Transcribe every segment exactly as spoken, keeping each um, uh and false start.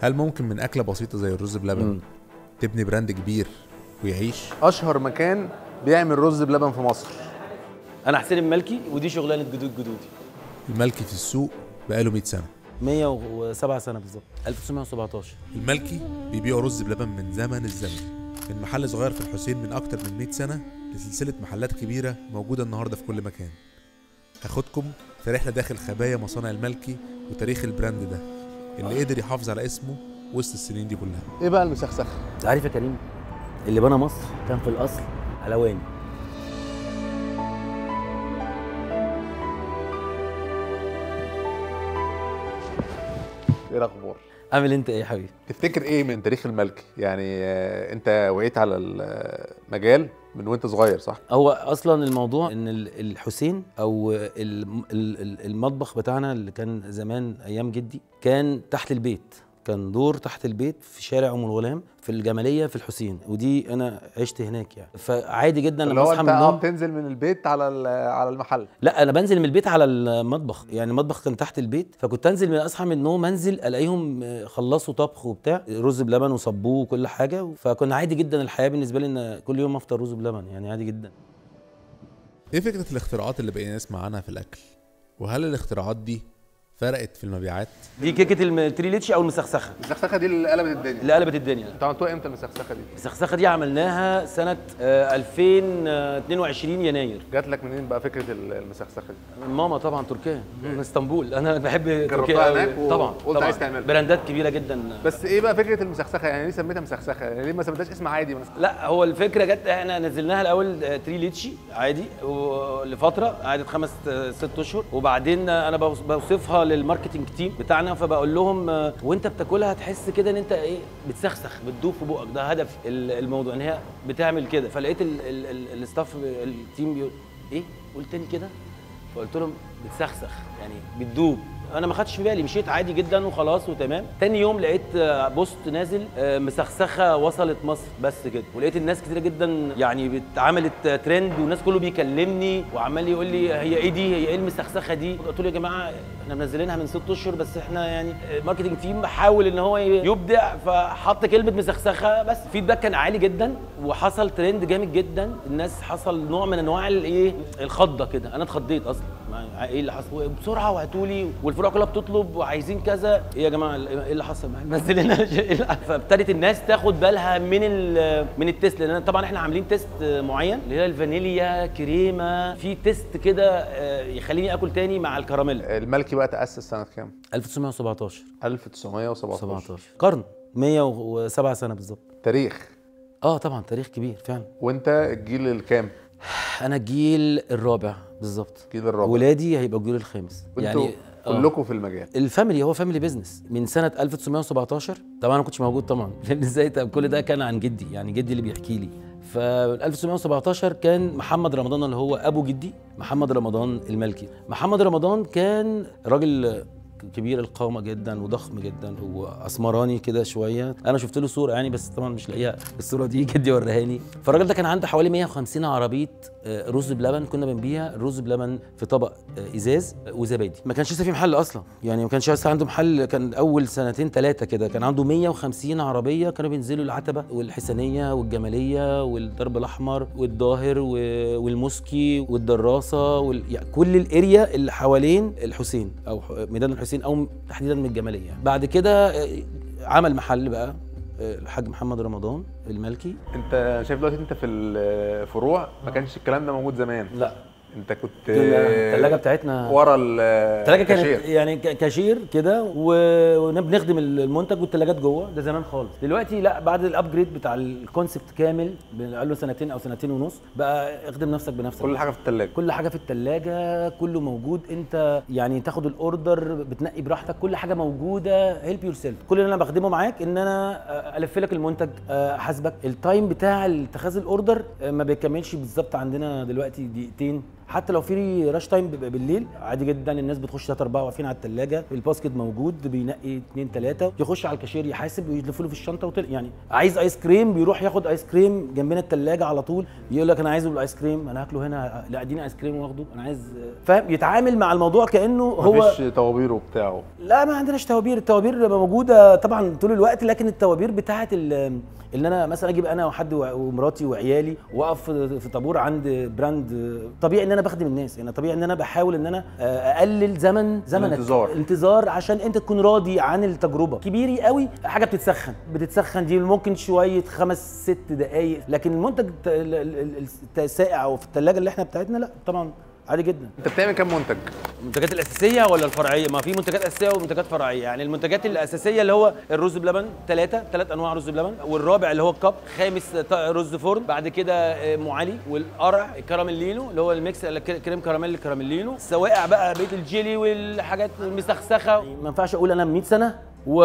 هل ممكن من اكله بسيطه زي الرز بلبن مم. تبني براند كبير ويعيش؟ اشهر مكان بيعمل رز بلبن في مصر. انا حسين الملكي، ودي شغلانه جدود جدودي. الملكي في السوق بقاله مية سنه. مية وسبعة سنه بالظبط، ألف وتسعمية وسبعتاشر. الملكي بيبيعوا رز بلبن من زمن الزمن، من محل صغير في الحسين من اكتر من مية سنه لسلسله محلات كبيره موجوده النهارده في كل مكان. هاخدكم في رحله داخل خبايا مصانع الملكي وتاريخ البراند ده اللي قدر يحافظ على اسمه وسط السنين دي كلها. ايه بقى المسخسخه؟ عارف يا كريم، اللي بنى مصر كان في الاصل علواني. ايه الاخبار؟ عامل انت ايه يا حبيبي؟ تفتكر ايه من تاريخ الملكي؟ يعني انت وعيت على المجال من وانت صغير صح؟ هو اصلا الموضوع ان الحسين او المطبخ بتاعنا اللي كان زمان ايام جدي كان تحت البيت، كان دور تحت البيت في شارع ام الغلام في الجماليه في الحسين، ودي انا عشت هناك يعني، فعادي جدا لما اصحى من النوم. انت بتنزل من البيت على على المحل؟ لا، انا بنزل من البيت على المطبخ، يعني المطبخ كان تحت البيت، فكنت انزل من اصحى من النوم انزل الاقيهم خلصوا طبخ وبتاع، رز بلبن وصبوه وكل حاجه، فكنا عادي جدا الحياه بالنسبه لي ان كل يوم افطر رز بلبن، يعني عادي جدا. ايه فكره الاختراعات اللي بقينا نسمع عنها في الاكل؟ وهل الاختراعات دي فرقت في المبيعات؟ دي كيكه التريليتشي او المسخسخه. المسخسخه دي اللي قلبت الدنيا. اللي قلبت الدنيا. انتوا عملتوها امتى المسخسخه دي؟ المسخسخه دي عملناها سنه ألفين واتنين وعشرين يناير. جات لك منين بقى فكره المسخسخه دي؟ من ماما طبعا، تركيا، من اسطنبول. انا بحب تركيا هناك و... طبعا قلت عايز تعملها. براندات كبيره جدا. بس ايه بقى فكره المسخسخه؟ يعني ليه سميتها مسخسخه؟ يعني ليه ما سميتهاش اسم عادي مثلا؟ لا، هو الفكره جت احنا نزلناها الاول تريليتشي عادي لفتره، قعدت خمس ست اشهر، وبعدين انا بوصفها للماركتنج تيم بتاعنا، فبقول لهم وانت بتاكلها هتحس كده ان انت ايه، بتسخسخ، بتدوب في بقك، ده هدف الموضوع ان هي بتعمل كده. فلقيت الاستاف التيم بيقول ايه، قلت تاني كده، فقلت لهم بتسخسخ يعني بتدوب. انا ما خدتش في بالي، مشيت عادي جدا وخلاص وتمام. تاني يوم لقيت بوست نازل مسخسخه وصلت مصر بس كده، ولقيت الناس كتيره جدا يعني اتعملت ترند، والناس كله بيكلمني وعمال يقول لي هي ايه دي، هي ايه المسخسخه دي؟ قلت له يا جماعه احنا منزلينها من ست اشهر، بس احنا يعني الماركتنج تيم بحاول ان هو يبدع، فحط كلمه مسخسخه بس. الفيدباك كان عالي جدا وحصل ترند جامد جدا، الناس حصل نوع من انواع الايه، الخضه كده. انا اتخضيت اصلا، ايه اللي حصل؟ بسرعه وهاتوا لي، والفروع كلها بتطلب وعايزين كذا. ايه يا جماعه ايه اللي حصل معانا؟ نزلنا. فابتدت الناس تاخد بالها من من التيست، لان طبعا احنا عاملين تيست معين اللي هي الفانيليا كريمه، في تيست كده يخليني اكل تاني مع الكراميل. الملكي بقى تاسس سنه كام؟ ألف وتسعمية وسبعتاشر. ألف وتسعمية وسبعتاشر، قرن، مية وسبعة سنه بالظبط. تاريخ. اه طبعا تاريخ كبير فعلا. وانت الجيل الكام؟ انا الجيل الرابع بالظبط. الجيل الرابع. ولادي هيبقى الجيل الخامس. يعني كلكم في المجال. الفاميلي، هو فاميلي بيزنس من سنه ألف وتسعمية وسبعتاشر. طبعا انا ما كنتش موجود طبعا، فاهم ازاي؟ طب كل ده كان عن جدي، يعني جدي اللي بيحكي لي. ف ألف وتسعمية وسبعتاشر كان محمد رمضان اللي هو ابو جدي، محمد رمضان الملكي. محمد رمضان كان راجل كبير القامه جدا وضخم جدا واسمراني كده شويه، انا شفت له صوره يعني بس طبعا مش لاقيها الصوره دي، جدي ورهاني. فالراجل ده كان عنده حوالي مية وخمسين عربيه رز بلبن، كنا بنبيع الرز بلبن في طبق ازاز وزبادي. ما كانش لسه في محل اصلا، يعني ما كانش لسه عنده محل، كان اول سنتين ثلاثه كده كان عنده مية وخمسين عربيه، كانوا بينزلوا العتبه والحسنيه والجماليه والدرب الاحمر والظاهر والمسكي والدراسه وال... يعني كل الاريا اللي حوالين الحسين او ميدان الحسين او تحديدا من الجماليه. يعني بعد كده عمل محل بقى الحاج محمد رمضان الملكي. انت شايف دلوقتي انت في الفروع ما كانش الكلام ده موجود زمان؟ لا، انت كنت الثلاجه بتاعتنا ورا الثلاجه كانت يعني كاشير كده وبنخدم المنتج والثلاجات جوه، ده زمان خالص. دلوقتي لا، بعد الابجريد بتاع الكونسبت كامل بقى له سنتين او سنتين ونص، بقى اخدم نفسك بنفسك. كل حاجه في الثلاجه، كل حاجه في الثلاجه، كله موجود. انت يعني تاخد الاوردر بتنقي براحتك، كل حاجه موجوده. هيلب يور سيلف. كل اللي انا بخدمه معاك ان انا الف لك المنتج، احاسبك. التايم بتاع اتخاذ الاوردر ما بيكملش بالظبط عندنا دلوقتي دقيقتين حتى لو في راش تايم بيبقى بالليل عادي جدا، الناس بتخش ثلاثة أربعة واقفين على الثلاجه، الباسكت موجود بينقي اثنين ثلاثه، يخش على الكاشير يحاسب ويلفوا له في الشنطه وتل... يعني عايز ايس كريم بيروح ياخد ايس كريم جنبنا الثلاجه على طول، يقول لك انا عايز الايس كريم، انا هاكله هنا، لا اديني ايس كريم واخده، انا عايز فاهم، يتعامل مع الموضوع كانه هو مفيش طوابير وبتاعه. لا ما عندناش توابير، التوابير موجوده طبعا طول الوقت، لكن التوابير بتاعه اللي انا مثلا اجيب انا وحد ومراتي وعيالي واقف في طابور عند براند، طبيعي ان انا بخدم الناس، يعني طبيعي ان انا بحاول ان انا اقلل زمن زمن الانتظار انتظار عشان انت تكون راضي عن التجربه. كبيري قوي حاجه بتتسخن بتتسخن دي ممكن شويه خمس ست دقائق، لكن المنتج السائع او في الثلاجه اللي احنا بتاعتنا لا طبعا عادي جدا. انت بتعمل كام منتج؟ المنتجات الاساسيه ولا الفرعيه؟ ما في منتجات اساسيه ومنتجات فرعيه. يعني المنتجات الاساسيه اللي هو الرز بلبن، ثلاثه ثلاث انواع رز بلبن، والرابع اللي هو الكب، خامس رز فرن، بعد كده ام علي، والقرع كراميلينو اللي هو الميكس كريم كراميل كراميلينو، السواقع بقى بيت الجيلي والحاجات المسخسخه. ما ينفعش اقول انا مية سنه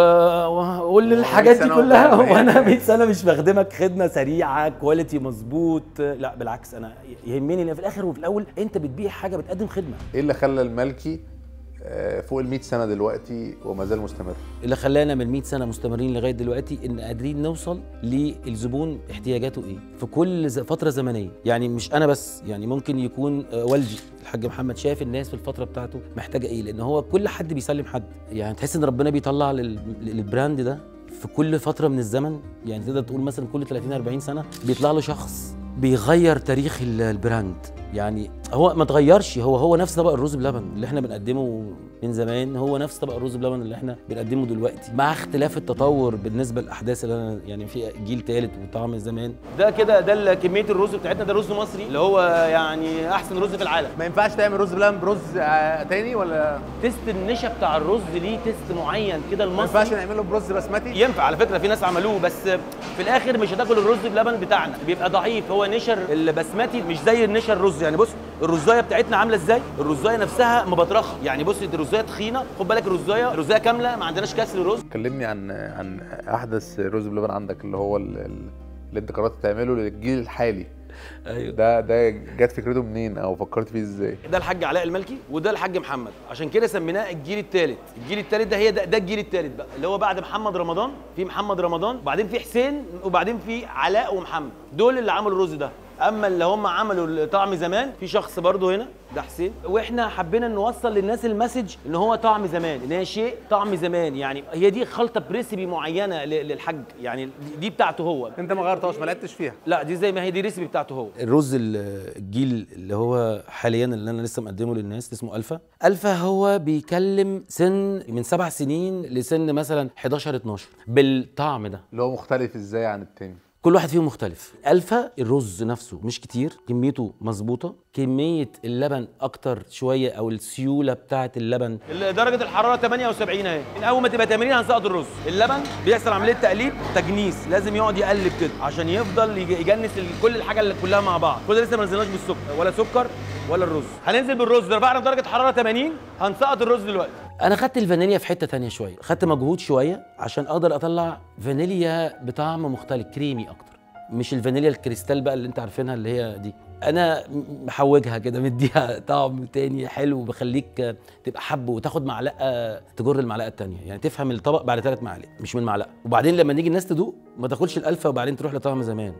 واقول الحاجات دي كلها وانا مية سنه مش بخدمك خدمه سريعه كواليتي مظبوط، لا بالعكس انا يهمني ان في الاخر وفي الاول انت بتبيع حاجه بتقدم خدمه. ايه اللي خلى الملكي فوق ال مية سنه دلوقتي وما زال مستمر؟ اللي خلانا من مية سنه مستمرين لغايه دلوقتي ان قادرين نوصل للزبون احتياجاته ايه في كل فتره زمنيه. يعني مش انا بس، يعني ممكن يكون والدي الحاج محمد شاف الناس في الفتره بتاعته محتاجه ايه، لان هو كل حد بيسلم حد، يعني تحس ان ربنا بيطلع للبراند ده في كل فتره من الزمن. يعني تقدر تقول مثلا كل ثلاثين أربعين سنه بيطلع له شخص بيغير تاريخ البراند. يعني هو ما اتغيرش، هو هو نفس طبق الرز بلبن اللي احنا بنقدمه من زمان، هو نفس طبق الرز بلبن اللي احنا بنقدمه دلوقتي، مع اختلاف التطور بالنسبه للاحداث اللي انا يعني في جيل ثالث وطعم زمان. ده كده ده كميه الرز بتاعتنا، ده رز مصري اللي هو يعني احسن رز في العالم. ما ينفعش تعمل رز بلبن برز تاني ولا تيست النشا بتاع الرز ليه تيست معين كده المصري؟ ما ينفعش نعمله برز بسمتي؟ ينفع على فكره، في ناس عملوه، بس في الاخر مش هتاكل الرز بلبن بتاعنا، بيبقى ضعيف. هو نشر البسمتي مش زي النشر الرز. يعني بص الرزايه بتاعتنا عامله ازاي، الرزايه نفسها مبطرخه، يعني بص الرزايه تخينه، خد بالك الرزايه الرزايه كامله، ما عندناش كسر رز. كلمني عن عن احدث رز بلبن عندك اللي هو اللي انت قررت تعمله للجيل الحالي. ايوه ده ده جت فكرته منين او فكرت فيه ازاي؟ ده الحاج علاء الملكي وده الحاج محمد، عشان كده سميناه الجيل الثالث. الجيل الثالث ده هي ده, ده الجيل الثالث بقى اللي هو بعد محمد رمضان، في محمد رمضان وبعدين في حسين وبعدين في علاء ومحمد، دول اللي عملوا الرز ده. اما اللي هم عملوا طعم زمان في شخص برضو هنا ده حسين، واحنا حبينا نوصل للناس المسج ان هو طعم زمان، ان هي شيء طعم زمان. يعني هي دي خلطه بريسيبي معينه للحاج، يعني دي بتاعته هو، انت ما غيرتهاش ما لعبتش فيها؟ لا دي زي ما هي، دي ريسيبي بتاعته هو. الرز الجيل اللي هو حاليا اللي انا لسه مقدمه للناس اسمه الفا. الفا هو بيكلم سن من سبع سنين لسن مثلا حداشر اتناشر بالطعم ده، اللي هو مختلف ازاي عن التاني؟ كل واحد فيهم مختلف. الفا الرز نفسه مش كتير، كميته مظبوطه، كميه اللبن اكتر شويه او السيوله بتاعه اللبن. درجه الحراره ثمانية وسبعين اهي، من اول ما تبقى ثمانين هنسقط الرز. اللبن بيحصل عمليه تقليب تجنيس، لازم يقعد يقلب كده عشان يفضل يجنس كل الحاجه اللي كلها مع بعض. كل ده لسه ما نزلناش بالسكر ولا سكر ولا الرز. هننزل بالرز، رفعنا درجه حراره ثمانين، هنسقط الرز دلوقتي. انا خدت الفانيليا في حته ثانيه شويه، خدت مجهود شويه عشان اقدر اطلع فانيليا بطعم مختلف كريمي اكتر، مش الفانيليا الكريستال بقى اللي انت عارفينها اللي هي دي. انا محوجها كده، مديها طعم تاني حلو، بخليك تبقى حب وتاخد معلقه تجر المعلقه الثانيه، يعني تفهم الطبق بعد ثلاث معالق مش من معلقه. وبعدين لما نيجي الناس تدوق ما تاكلش الالفا وبعدين تروح لطعم زمان،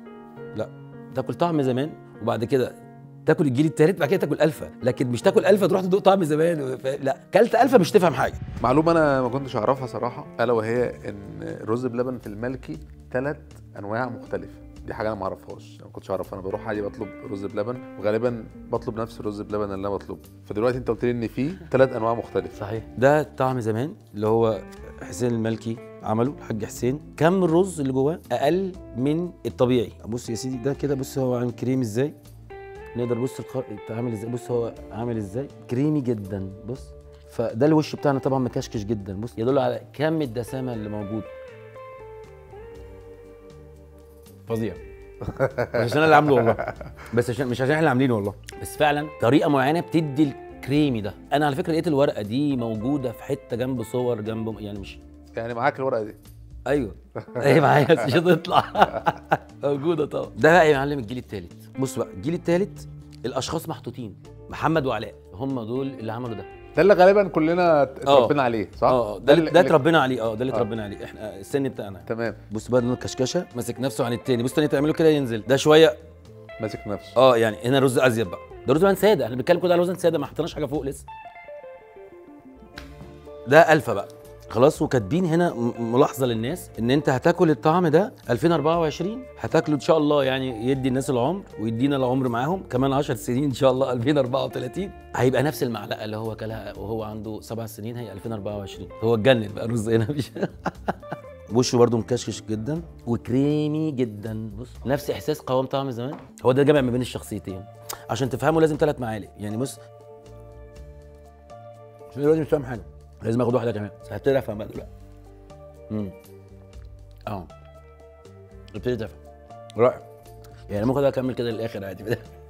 لا تاكل طعم زمان وبعد كده تاكل الجيل الثالث، بعد كده تاكل الفا، لكن مش تاكل الفا تروح تدوق طعم زمان. لا كلت الفا مش تفهم حاجه. معلومه انا ما كنتش اعرفها صراحه، الا وهي ان الرز بلبن في الملكي ثلاث انواع مختلفه. دي حاجه انا ما اعرفهاش، انا ما كنتش اعرف. انا بروح عادي بطلب رز بلبن وغالبا بطلب نفس الرز بلبن اللي انا بطلبه، فدلوقتي انت قلت لي ان في ثلاث انواع مختلفه. صحيح، ده طعم زمان اللي هو حسين الملكي عمله، الحاج حسين. كم الرز اللي جواه اقل من الطبيعي. بص يا سيدي ده كده، بص هو عامل كريم ازاي، نقدر بص الخر... عامل ازاي، بص هو عامل ازاي كريمي جدا. بص فده الوش بتاعنا طبعا مكشكش جدا، بص يدل على كم الدسامه اللي موجود، فظيع. مش عشان انا اللي عامله والله، بس عشان مش عشان احنا اللي عاملينه والله، بس فعلا طريقه معينه بتدي الكريمي ده. انا على فكره لقيت الورقه دي موجوده في حته جنب صور جنب، يعني مش يعني معاك الورقه دي؟ ايوه ايه معايا بس مش هتطلع موجوده طبعا. ده بقى يا معلم الجيل الثالث. بص بقى الجيل الثالث الاشخاص محطوطين، محمد وعلاء هم دول اللي عملوا ده. ده اللي غالبا كلنا اتربينا عليه صح؟ اه ده ده اتربينا عليه، اه ده اللي اتربينا عليه احنا السن بتاعنا. تمام. بص بقى الكشكشه ماسك نفسه عن التاني، بص تاني تعمله كده ينزل، ده شويه ماسك نفسه. اه يعني هنا رز ازيد بقى، ده رز لبن ساده، احنا بنتكلم كده على رز ساده ما حطيناش حاجه فوق لسه. ده الفا بقى خلاص. وكاتبين هنا ملاحظه للناس ان انت هتاكل الطعم ده ألفين وأربعة وعشرين، هتاكله ان شاء الله يعني يدي الناس العمر ويدينا العمر معاهم كمان عشر سنين ان شاء الله ألفين وأربعة وثلاثين هيبقى نفس المعلقه اللي هو اكلها وهو عنده سبع سنين، هي ألفين وأربعة وعشرين. هو اتجنن بقى الرز هنا مش وشه برده مكشكش جدا وكريمي جدا. بص نفس احساس قوام طعم زمان، هو ده جمع ما بين الشخصيتين. عشان تفهموا لازم ثلاث معالق يعني. بص عشان دلوقتي مش فاهم حاجه، لازم اخد واحده كمان. هبتدي افهم بقى دلوقتي. امم اه ابتديت افهم رائع يعني. ممكن اكمل كده للاخر عادي.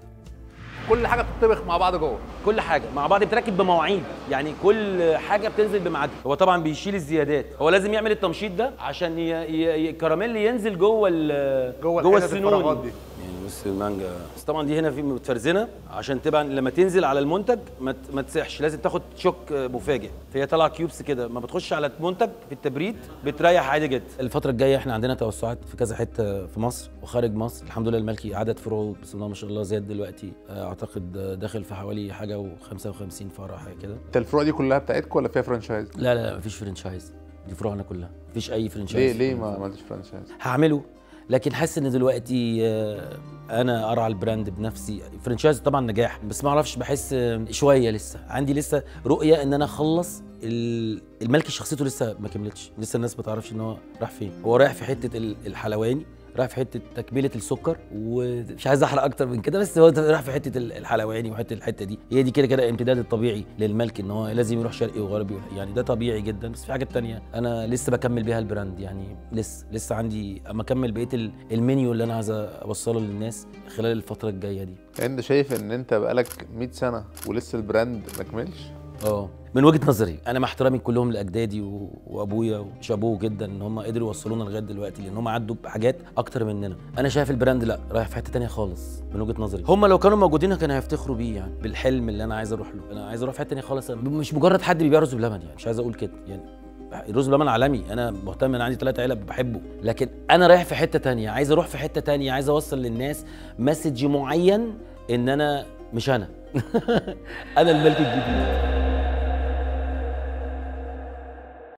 كل حاجه بتطبخ مع بعض جوه، كل حاجه مع بعض بتركب بمواعيد يعني، كل حاجه بتنزل بميعادها. هو طبعا بيشيل الزيادات، هو لازم يعمل التمشيط ده عشان ي... ي... الكراميل ينزل جوه ال... جوه, جوه السنون دي. يعني بص المانجا بس طبعا دي هنا في متفرزنه عشان تبقى لما تنزل على المنتج ما ت... ما تسيحش، لازم تاخد شوك مفاجئ. فهي طالعه كيوبس كده، ما بتخش على المنتج في التبريد بتريح عادي جدا. الفتره الجايه احنا عندنا توسعات في كذا حته في مصر وخارج مصر. الحمد لله الملكي عدد فروعه بسم الله ما شاء الله زاد دلوقتي، اعتقد داخل في حوالي حاجه وخمسة وخمسين فرع حاجه كده. انت الفروع دي كلها بتاعتكم ولا فيها فرانشايز؟ لا لا مفيش فرانشايز، دي فروعنا كلها، مفيش اي فرانشايز. ليه ليه ما عملتش فرانشايز؟ هعمله لكن حاسس ان دلوقتي انا ارعى البراند بنفسي. فرانشايز طبعا نجاح بس ما اعرفش، بحس شويه لسه عندي لسه رؤيه ان انا اخلص الملكي. شخصيته لسه ما كملتش، لسه الناس ما تعرفش ان هو راح فين. هو رايح في حته الحلواني، رايح في حته تكمله السكر، ومش عايز احرق اكتر من كده بس هو رايح في حته الحلواني وحته الحته دي. هي دي كده كده الامتداد الطبيعي للملك، ان هو لازم يروح شرقي وغربي يعني، ده طبيعي جدا. بس في حاجات تانية انا لسه بكمل بيها البراند يعني، لسه لسه عندي اما اكمل بقيه المنيو اللي انا عايز اوصله للناس خلال الفتره الجايه دي. انت شايف ان انت بقالك مية سنه ولسه البراند ما كملش؟ اه من وجهه نظري انا مع احترامي كلهم لاجدادي وابويا وشابوه جدا ان هم قدروا يوصلونا لغايه دلوقتي، لان هم عدوا بحاجات اكتر مننا. انا شايف البراند لا رايح في حته ثانيه خالص من وجهه نظري. هم لو كانوا موجودين كانوا هيفتخروا بيه يعني، بالحلم اللي انا عايز اروح له. انا عايز اروح في حته ثانيه خالص، مش مجرد حد بيبيع رز بلبن يعني، مش عايز اقول كده يعني. الرز بلبن عالمي، انا مهتم، انا عندي ثلاث علب بحبه، لكن انا رايح في حته ثانيه، عايز اروح في حته ثانيه، عايز اوصل للناس مسج معين ان انا مش انا انا الملك الجديد.